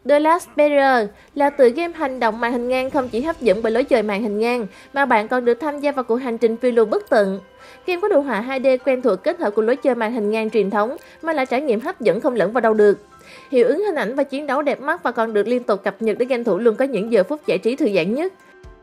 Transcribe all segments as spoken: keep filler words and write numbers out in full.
The Last Bearer là tựa game hành động màn hình ngang không chỉ hấp dẫn bởi lối chơi màn hình ngang, mà bạn còn được tham gia vào cuộc hành trình phiêu lưu bất tận. Game có đồ họa hai D quen thuộc kết hợp cùng lối chơi màn hình ngang truyền thống, mà lại trải nghiệm hấp dẫn không lẫn vào đâu được. Hiệu ứng hình ảnh và chiến đấu đẹp mắt và còn được liên tục cập nhật để game thủ luôn có những giờ phút giải trí thư giãn nhất.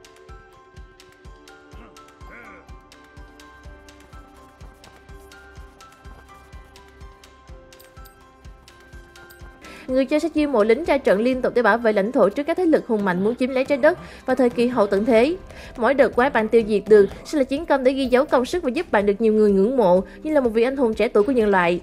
Người chơi sẽ chiêu mộ lính ra trận liên tục để bảo vệ lãnh thổ trước các thế lực hùng mạnh muốn chiếm lấy trái đất vào thời kỳ hậu tận thế. Mỗi đợt quái bạn tiêu diệt được sẽ là chiến công để ghi dấu công sức và giúp bạn được nhiều người ngưỡng mộ như là một vị anh hùng trẻ tuổi của nhân loại.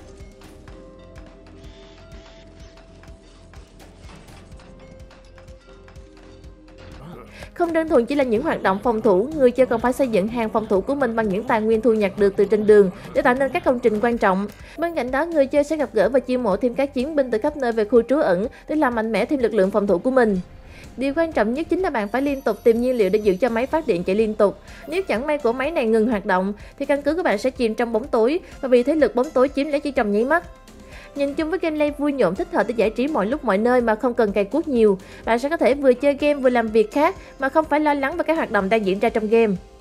Không đơn thuần chỉ là những hoạt động phòng thủ, người chơi còn phải xây dựng hàng phòng thủ của mình bằng những tài nguyên thu nhặt được từ trên đường để tạo nên các công trình quan trọng. Bên cạnh đó, người chơi sẽ gặp gỡ và chiêu mộ thêm các chiến binh từ khắp nơi về khu trú ẩn để làm mạnh mẽ thêm lực lượng phòng thủ của mình. Điều quan trọng nhất chính là bạn phải liên tục tìm nhiên liệu để giữ cho máy phát điện chạy liên tục. Nếu chẳng may cỗ máy này ngừng hoạt động thì căn cứ của bạn sẽ chìm trong bóng tối và bị thế lực bóng tối chiếm lấy chỉ trong nháy mắt. Nhìn chung với gameplay vui nhộn thích hợp để giải trí mọi lúc mọi nơi mà không cần cày cuốc nhiều, bạn sẽ có thể vừa chơi game vừa làm việc khác mà không phải lo lắng về các hoạt động đang diễn ra trong game.